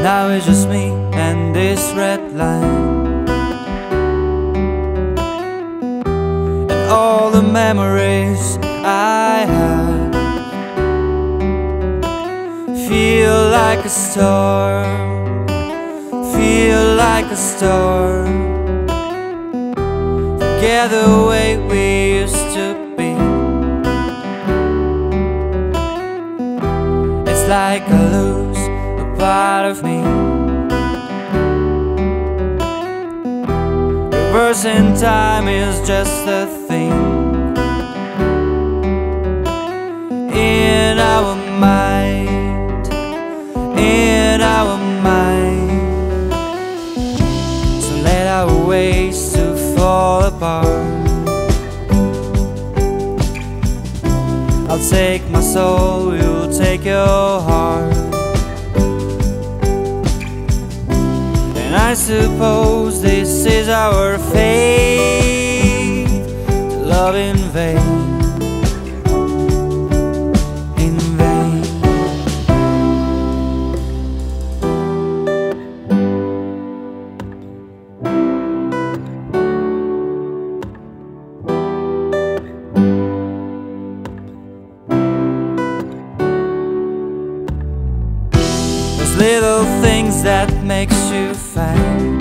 Now it's just me and this red line, and all the memories I have feel like a storm, feel like a storm. Forget the way we used to be. It's like I lose a part of me. Reversing time is just a thing in our mind, in our mind. So let our ways to fall apart. I'll take my soul, you'll take your heart. And I suppose this is our fate, to love in vain, in vain. Those little things that makes you find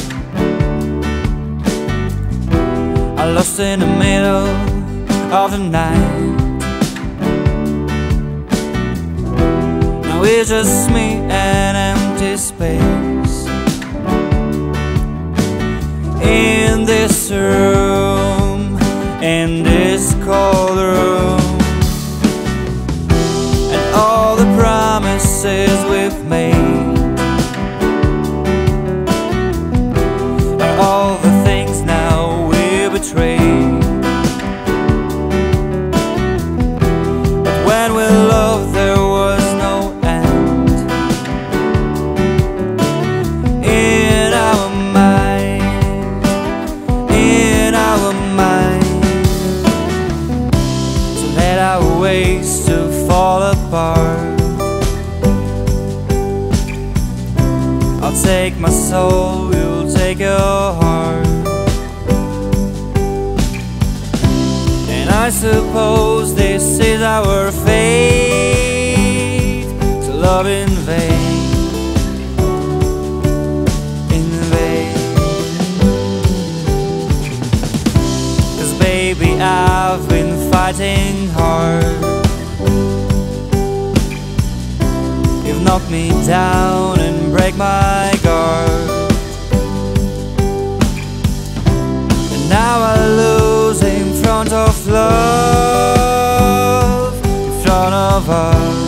are lost in the middle of the night. Now it's just me and empty space in this room, in this cold room. And all the promises we've made, all the things now we betray. But when we loved there was no end in our mind, in our mind. So let our ways to fall apart. I'll take my soul, you'll take your heart. And I suppose this is our fate, to love in vain, in vain. 'Cause baby, I've been fighting hard. You've knocked me down and break my guard. And now I lose in front of love, in front of us.